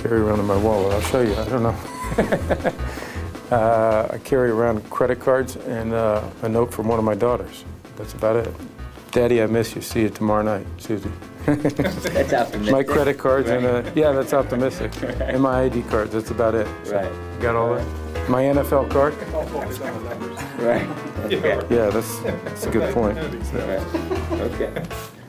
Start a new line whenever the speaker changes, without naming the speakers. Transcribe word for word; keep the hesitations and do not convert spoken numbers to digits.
carry around in my wallet. I'll show you. I don't know. uh, I carry around credit cards and uh, a note from one of my daughters. That's about it. Daddy, I miss you. See you tomorrow night, Susie.
That's optimistic.
My credit cards
right.
and uh, yeah, that's optimistic. Right. And my I D cards. That's about it. So,
right.
Got all
right.
that. My N F L card.
Right. Okay.
Yeah, that's that's a good point.
Right. Okay.